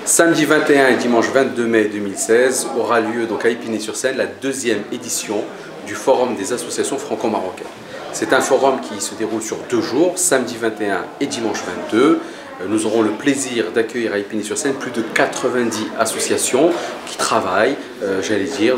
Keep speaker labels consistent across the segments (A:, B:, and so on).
A: Samedi 21 et dimanche 22 mai 2016 aura lieu donc à Épinay-sur-Seine la deuxième édition du Forum des associations franco-marocaines. C'est un forum qui se déroule sur 2 jours, samedi 21 et dimanche 22. Nous aurons le plaisir d'accueillir à Épinay-sur-Seine plus de 90 associations qui travaillent, j'allais dire,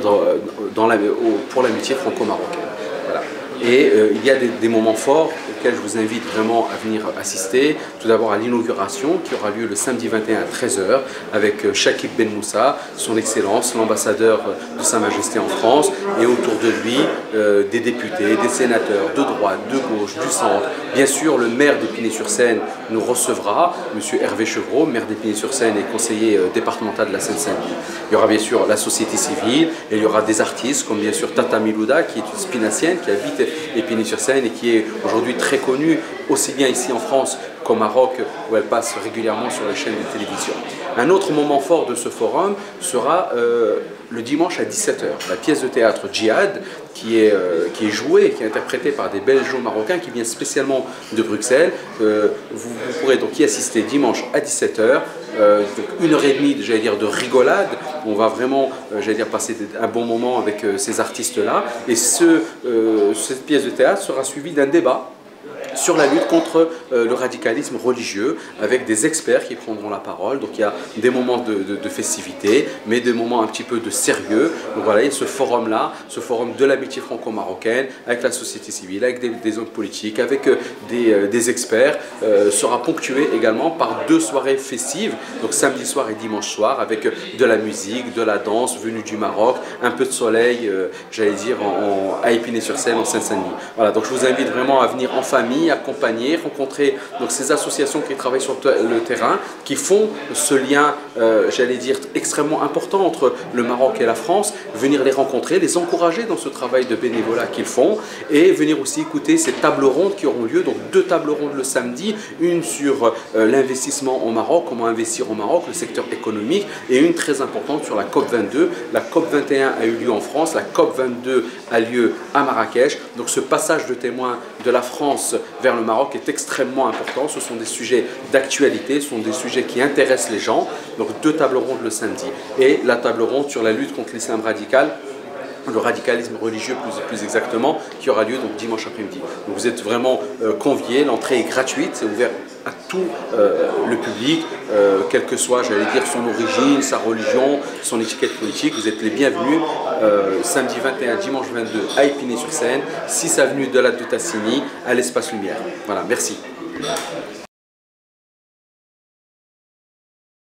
A: pour l'amitié franco-marocaine. Voilà. Et il y a des moments forts auxquels je vous invite vraiment à venir assister. Tout d'abord à l'inauguration qui aura lieu le samedi 21 à 13 h avec Chakib Ben Moussa, son Excellence, l'ambassadeur de Sa Majesté en France, et autour de lui des députés, des sénateurs de droite, de gauche, du centre. Bien sûr, le maire d'Épinay-sur-Seine nous recevra, M. Hervé Chevreau, maire d'Épinay-sur-Seine et conseiller départemental de la Seine-Saint-Denis. Il y aura bien sûr la société civile et il y aura des artistes comme bien sûr Tata Milouda qui est une spinacienne qui habite Épinay-sur-Seine et qui est aujourd'hui très connue aussi bien ici en France qu'au Maroc où elle passe régulièrement sur les chaînes de télévision. Un autre moment fort de ce forum sera le dimanche à 17 h. La pièce de théâtre Djihad qui est jouée, qui est interprétée par des Belgeo-marocains qui viennent spécialement de Bruxelles. Vous pourrez donc y assister dimanche à 17 h. Donc 1h30 j'allais dire de rigolade. On va vraiment j'allais dire passer un bon moment avec ces artistes-là. Et cette pièce de théâtre sera suivie d'un débat sur la lutte contre le radicalisme religieux avec des experts qui prendront la parole. Donc il y a des moments de festivité, mais des moments un petit peu de sérieux. Donc voilà, et ce forum-là, ce forum de l'amitié franco-marocaine, avec la société civile, avec des hommes politiques, avec des experts, sera ponctué également par 2 soirées festives, donc samedi soir et dimanche soir, avec de la musique, de la danse venue du Maroc, un peu de soleil, j'allais dire, à Épinay-sur-Seine, en Seine-Saint-Denis. Voilà, donc je vous invite vraiment à venir en famille, accompagner, rencontrer donc ces associations qui travaillent sur le terrain, qui font ce lien, j'allais dire, extrêmement important entre le Maroc et la France, venir les rencontrer, les encourager dans ce travail de bénévolat qu'ils font et venir aussi écouter ces tables rondes qui auront lieu, donc 2 tables rondes le samedi, une sur l'investissement au Maroc, comment investir au Maroc, le secteur économique, et une très importante sur la COP22. La COP21 a eu lieu en France, la COP22 a lieu à Marrakech, donc ce passage de témoin de la France vers le Maroc est extrêmement important. Ce sont des sujets d'actualité, ce sont des sujets qui intéressent les gens. Donc 2 tables rondes le samedi et la table ronde sur la lutte contre l'islam radical, le radicalisme religieux plus exactement, qui aura lieu donc dimanche après-midi. Donc vous êtes vraiment conviés, l'entrée est gratuite, c'est ouvert à tout le public, quelle que soit, j'allais dire, son origine, sa religion, son étiquette politique. Vous êtes les bienvenus samedi 21, dimanche 22 à Épinay-sur-Seine, 6 avenue de la de Tassigny, à l'Espace Lumière. Voilà, merci.